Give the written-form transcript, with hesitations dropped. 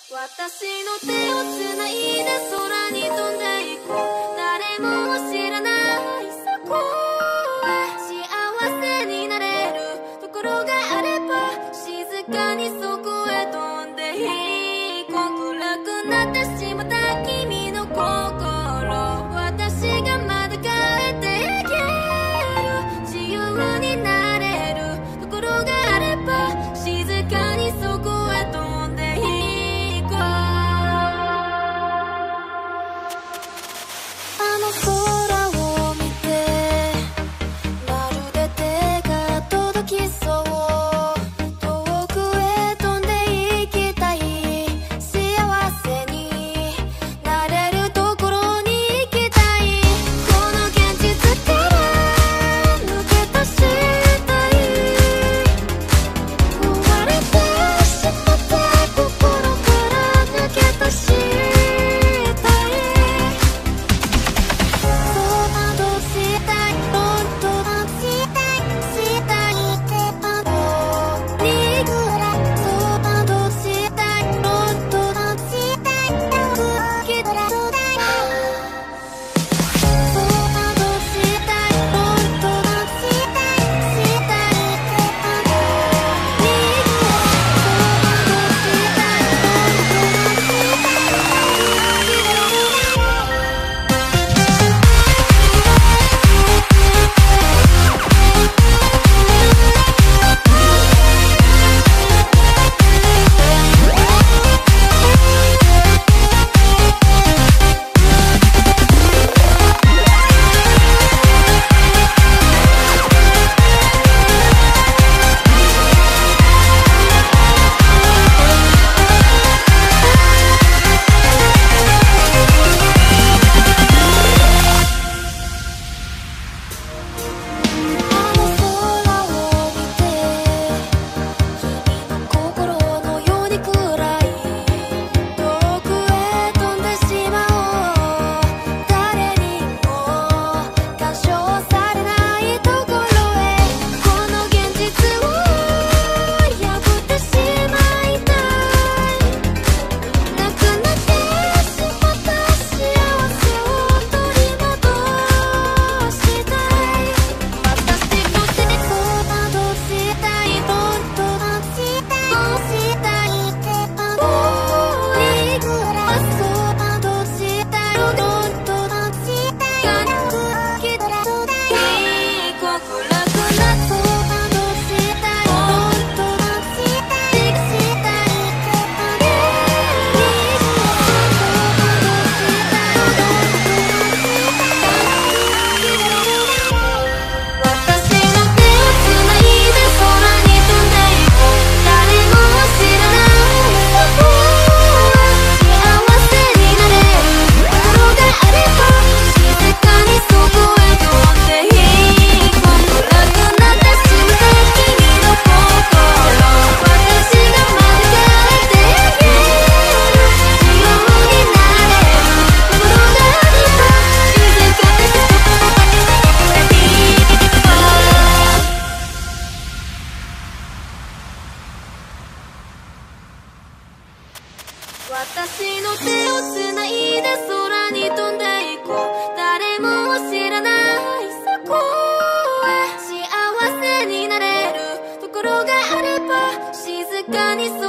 私の手をつないで空に飛んでいこう。誰も知らないそこへ幸せになれるところがあれば静かにそこへ飛んでいこう。暗くなってしまった君の心、私がまだ変えていける。自由になれるところがあれば静かにそこへ飛んでいこう。あの空を見てまるで手が届きそう。遠くへ飛んで行きたい。幸せになれるところに行きたい。この現実から抜け出したい。壊れてしまった心から抜け出したい。そうなどしたい。本当はしたいってあのにぐらい。そうなどしたい。本当はしたいってぐらい。そうなどしたい。本当はしたいってあのにぐらい。そうなどしたい。あの空を見て君の心のように暗い。遠くへ飛んでしまおう。誰にも干渉されないところへ。この現実を破ってしまいたい。なくなってしまった幸せを取り戻したい。私の手そうなどしたい。本当はしたいってあのにぐらい。そうなどしたい。本当はしたいってぐらい。暗くなってそうなどしたい。本当はしたいってあのにぐらい。私の手をつないで空に飛んでいこう。誰も知らないそこへ幸せになれるところがあれば静かにそこへ飛んでいこう。暗くなってしまった君の心、私がまだ変えていける。自由になれるところがあれば静かにそこへ飛んでいこう。私の手をつないで空に飛んでいこう。誰も知らないそこへ幸せになれるところがあれば静かにそ